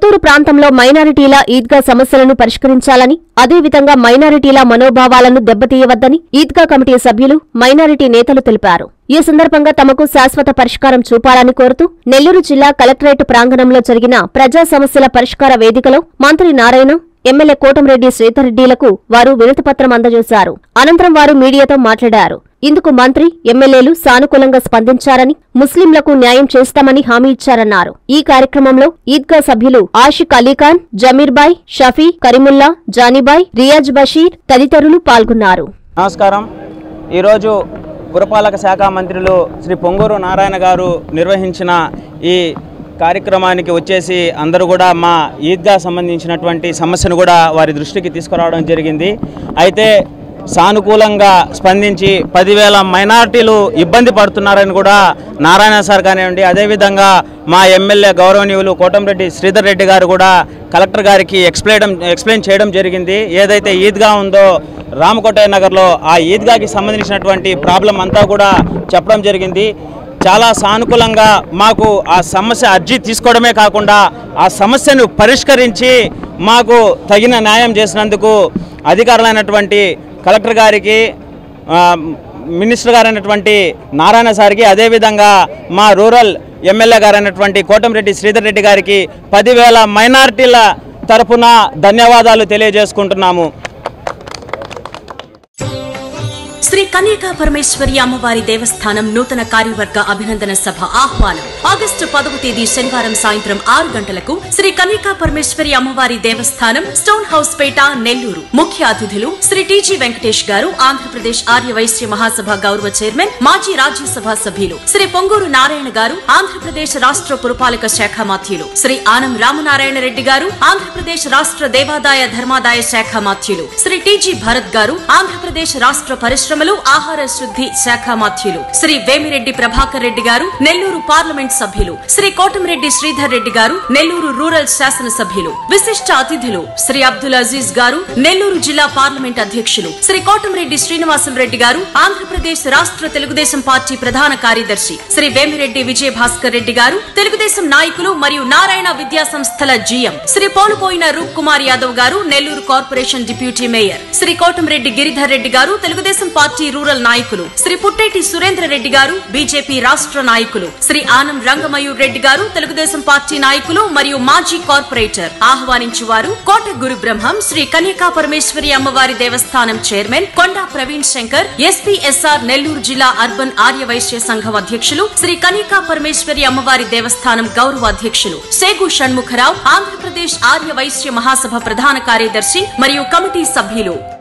గుంటూరు ప్రాంతంలో మైనారిటీల ఈద్గా సమస్యలను పరిష్కరించాలని, అదేవిధంగా మైనారిటీల మనోభావాలను దెబ్బతీయవద్దని ఈద్గా కమిటీ సభ్యులు, మైనారిటీ నేతలు తెలిపారు. ఈ సందర్భంగా తమకు శాశ్వత పరిష్కారం చూపాలని కోరుతూ నెల్లూరు జిల్లా కలెక్టరేట్ ప్రాంగణంలో జరిగిన ప్రజా సమస్యల పరిష్కార వేదికలో మంత్రి నారాయణ, ఎమ్మెల్యే కోటంరెడ్డి శ్రీధర్రెడ్డిలకు వారు వినతిపత్రం అందజేశారు. అనంతరం వారు మీడియాతో మాట్లాడారు. ఇందుకు మంత్రి, ఎమ్మెల్యేలు సానుకూలంగా స్పందించారని, ముస్లింలకు న్యాయం చేస్తామని హామీ ఇచ్చారన్నారు. ఈ కార్యక్రమంలో ఈద్గా సభ్యులు ఆషిక్ అలీఖాన్, జమీర్బాయ్, షఫీ, కరీముల్లా, జానీబాయ్, రియాజ్ బషీర్ తదితరులు పాల్గొన్నారు. నమస్కారం. ఈరోజు పురపాలక శాఖ మంత్రులు శ్రీ పొంగూరు నారాయణ గారు నిర్వహించిన ఈ కార్యక్రమానికి వచ్చేసి అందరూ కూడా మా ఈద్గా సంబంధించినటువంటి సమస్యను కూడా వారి దృష్టికి తీసుకురావడం జరిగింది. అయితే సానుకూలంగా స్పందించి 10,000 మైనార్టీలు ఇబ్బంది పడుతున్నారని కూడా నారాయణ సార్ కానివ్వండి, అదేవిధంగా మా ఎమ్మెల్యే గౌరవనీయులు కోటంరెడ్డి శ్రీధర్రెడ్డి గారు కూడా కలెక్టర్ గారికి ఎక్స్ప్లెయిన్ చేయడం జరిగింది. ఏదైతే ఈద్గా ఉందో రామకోటయ్య నగర్లో ఆ ఈద్గాకి సంబంధించినటువంటి ప్రాబ్లం అంతా కూడా చెప్పడం జరిగింది. చాలా సానుకూలంగా మాకు ఆ సమస్య అర్జీ తీసుకోవడమే కాకుండా ఆ సమస్యను పరిష్కరించి మాకు తగిన న్యాయం చేసినందుకు అధికారులైనటువంటి కలెక్టర్ గారికి, మినిస్టర్ గారైనటువంటి నారాయణ సార్కి, అదేవిధంగా మా రూరల్ ఎమ్మెల్యే గారైనటువంటి కోటంరెడ్డి శ్రీధర్రెడ్డి గారికి 10,000 మైనార్టీల తరఫున ధన్యవాదాలు తెలియజేసుకుంటున్నాము. శ్రీ కన్యకా పరమేశ్వరి అమ్మవారి దేవస్థానం నూతన కార్యవర్గ అభినందన సభ ఆహ్వానం. ఆగస్టు 10వ తేదీ శనివారం సాయంత్రం 6 గంటలకు శ్రీ కన్యకా పరమేశ్వరి అమ్మవారి దేవస్థానం, స్టోన్ హౌస్ పేట, నెల్లూరు. ముఖ్య అతిథులు శ్రీ టీజీ వెంకటేష్ గారు, ఆంధ్రప్రదేశ్ ఆర్య వైశ్య మహాసభ గౌరవ చైర్మన్, మాజీ రాజ్యసభ సభ్యులు శ్రీ పొంగూరు నారాయణ గారు, ఆంధ్రప్రదేశ్ రాష్ట్ర పురపాలక శాఖ మాత్యులు శ్రీ ఆనం రామనారాయణ రెడ్డి గారు, ఆంధ్రప్రదేశ్ రాష్ట్ర దేవాదాయ ధర్మాదాయ శాఖ మాత్యులు శ్రీ టీజీ భరత్ గారు, ఆంధ్రప్రదేశ్ రాష్ట్ర పరిశ్రమలు ఆహార శుద్ధి శాఖ మాత్యులు శ్రీ వేమిరెడ్డి ప్రభాకర్ రెడ్డి గారు, నెల్లూరు పార్లమెంట్ సభ్యులు శ్రీ కోటంరెడ్డి శ్రీధర్ రెడ్డి గారు, నెల్లూరు రూరల్ శాసన సభ్యులు. విశిష్ట అతిథులు శ్రీ అబ్దుల్ అజీజ్ గారు, నెల్లూరు జిల్లా పార్లమెంట్ అధ్యక్షులు శ్రీ కోటంరెడ్డి శ్రీనివాసులు రెడ్డి గారు, ఆంధ్రప్రదేశ్ రాష్ట్ర తెలుగుదేశం పార్టీ ప్రధాన కార్యదర్శి శ్రీ వేమిరెడ్డి విజయ భాస్కర్ రెడ్డి గారు, తెలుగుదేశం నాయకులు మరియు నారాయణ విద్యా సంస్థల జీఎం శ్రీ పోలుపోయిన రూప్ కుమార్ యాదవ్ గారు, Nellore corporation deputy mayor Shri Kotamreddy Giridhar Reddy గారు, తెలుగుదేశం పార్టీ రూరల్ నాయకులు శ్రీ పుట్టేటి సురేంద్ర రెడ్డి గారు, బీజేపీ రాష్ట్ర నాయకులు శ్రీ ఆనం రంగమయూర్ రెడ్డి గారు, తెలుగుదేశం పార్టీ నాయకులు మరియు మాజీ కార్పొరేటర్. ఆహ్వానించువారు కోట గురు బ్రహ్మం శ్రీ కన్యకా పరమేశ్వరి అమ్మవారి దేవస్థానం చైర్మన్ కొండా ప్రవీణ్ శంకర్, ఎస్పీఎస్ఆర్ నెల్లూరు జిల్లా అర్బన్ ఆర్య వైశ్య సంఘం అధ్యక్షులు, శ్రీ కన్యకా పరమేశ్వరి అమ్మవారి దేవస్థానం గౌరవ అధ్యక్షులు సేగు షణ్ముఖరావు, ఆంధ్రప్రదేశ్ ఆర్య వైశ్య మహాసభ ప్రధాన కార్యదర్శి మరియు కమిటీ సభ్యులు.